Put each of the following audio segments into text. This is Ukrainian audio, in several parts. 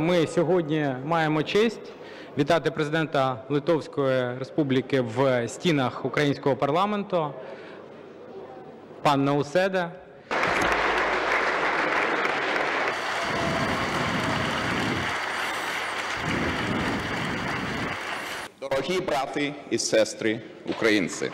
Ми сьогодні маємо честь вітати президента Литовської Республіки в стінах українського парламенту, пан Науседа. Дорогі брати і сестри українці,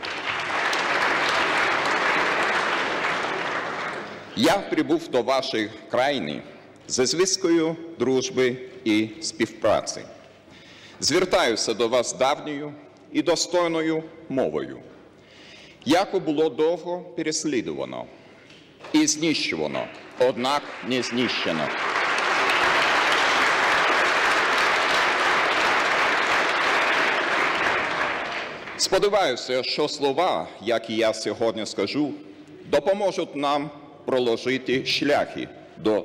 я прибув до вашої країни зі звісткою дружби і співпраці. Звертаюся до вас давньою і достойною мовою, яку було довго переслідувано і знищувано, однак не знищено. Сподіваюся, що слова, які я сьогодні скажу, допоможуть нам проложити шляхи до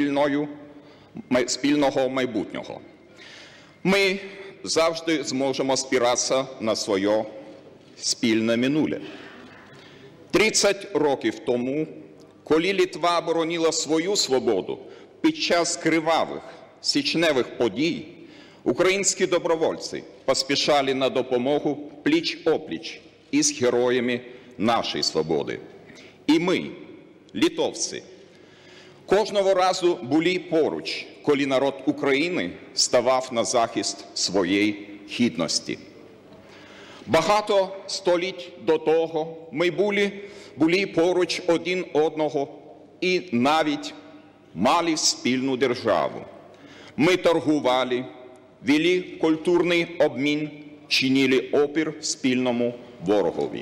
спільного майбутнього. Ми завжди зможемо спиратися на своє спільне минуле. 30 років тому, коли Литва боронила свою свободу під час кривавих січневих подій, українські добровольці поспішали на допомогу пліч-опліч із героями нашої свободи. І ми, литовці, кожного разу були поруч, коли народ України ставав на захист своєї гідності. Багато століть до того ми були поруч один одного і навіть мали спільну державу. Ми торгували, вели культурний обмін, чинили опір спільному ворогові.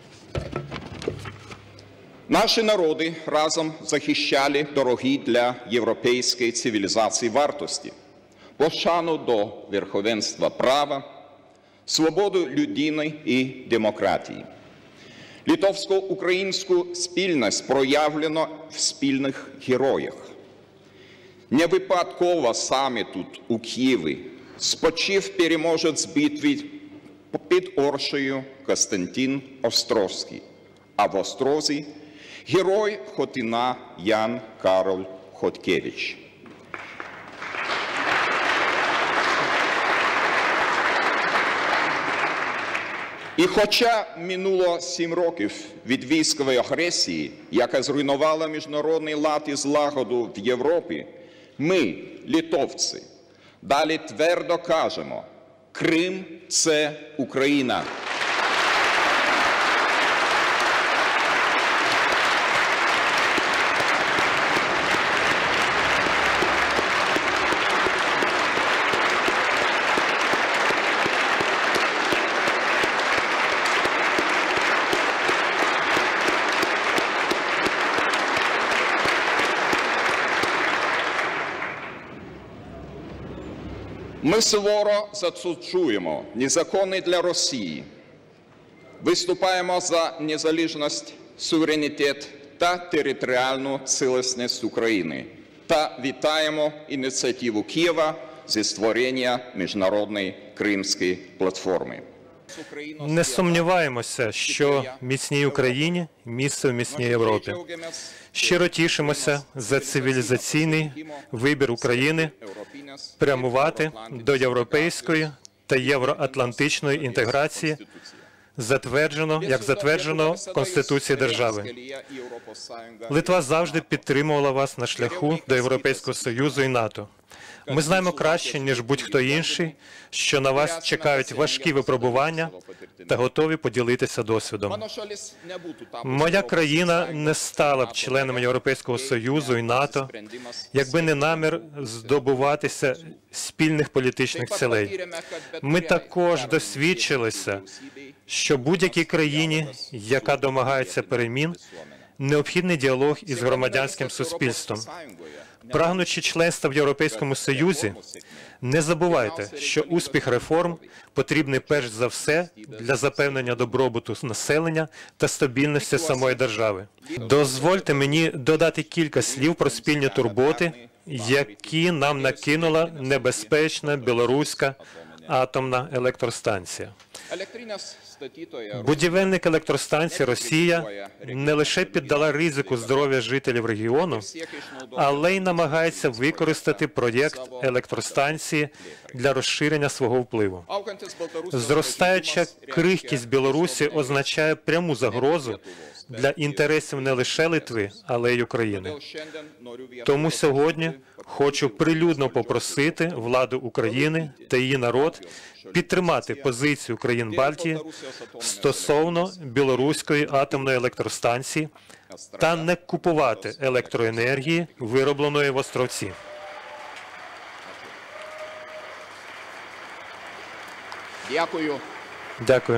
Наші народи разом захищали дорогі для європейської цивілізації вартості, пошану до верховенства права, свободу людини і демократії. Литовсько-українську спільність проявлено в спільних героях. Не випадково саме тут, у Києві, спочив переможець битви під Оршею Костянтин Острозький, а в Острозі – герой Хотина Ян Кароль Хоткевич. І хоча минуло 7 років від військової агресії, яка зруйнувала міжнародний лад і злагоду в Європі, ми, литовці, далі твердо кажемо: Крим – це Україна. Ми суворо засуджуємо незаконний для Росії, виступаємо за незалежність, суверенітет та територіальну цілісність України та вітаємо ініціативу Києва зі створення міжнародної Кримської платформи. Не сумніваємося, що міцній Україні – місце в міцній Європі. Щиро тішимося за цивілізаційний вибір України прямувати до європейської та євроатлантичної інтеграції, як затверджено в Конституції держави. Литва завжди підтримувала вас на шляху до Європейського Союзу і НАТО. Ми знаємо краще, ніж будь-хто інший, що на вас чекають важкі випробування та готові поділитися досвідом. Моя країна не стала б членом Європейського Союзу і НАТО, якби не намір здобуватися спільних політичних цілей. Ми також досвідчилися, що будь-якій країні, яка домагається перемін, необхідний діалог із громадянським суспільством. Прагнучи членства в Європейському Союзі, не забувайте, що успіх реформ потрібний перш за все для запевнення добробуту населення та стабільності самої держави. Дозвольте мені додати кілька слів про спільні турботи, які нам накинула небезпечна білоруська атомна електростанція. Будівельник електростанції Росія не лише піддала ризику здоров'я жителів регіону, але й намагається використати проєкт електростанції для розширення свого впливу. Зростаюча крихкість Білорусі означає пряму загрозу для інтересів не лише Литви, але й України. Тому сьогодні хочу прилюдно попросити владу України та її народ підтримати позицію країн Балтії стосовно білоруської атомної електростанції та не купувати електроенергії, виробленої в Островці. Дякую. Дякую.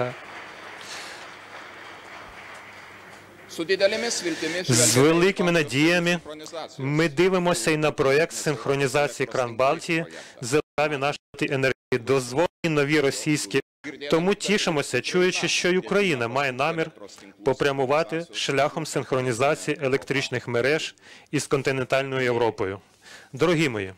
З великими надіями ми дивимося і на проєкт синхронізації кран Балтії з нашої енергії. Дозволені нові російські. Тому тішимося, чуючи, що й Україна має намір попрямувати шляхом синхронізації електричних мереж із континентальною Європою. Дорогі мої,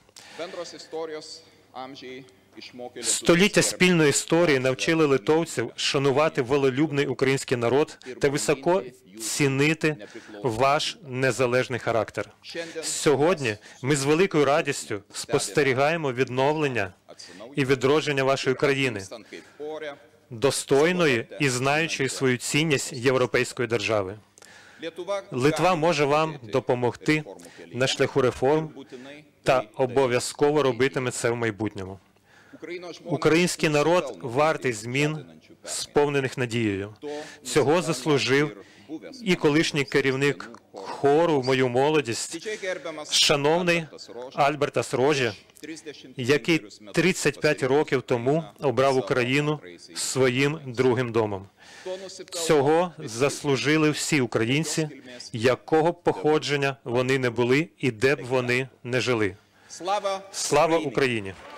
століття спільної історії навчили литовців шанувати волелюбний український народ та високо цінити ваш незалежний характер. Сьогодні ми з великою радістю спостерігаємо відновлення і відродження вашої країни, достойної і знаючої свою цінність європейської держави. Литва може вам допомогти на шляху реформ та обов'язково робитиме це в майбутньому. Український народ вартий змін, сповнених надією. Цього заслужив і колишній керівник хору в мою молодість, шановний Альбертас Рожі, який 35 років тому обрав Україну своїм другим домом. Цього заслужили всі українці, якого б походження вони не були і де б вони не жили. Слава Україні!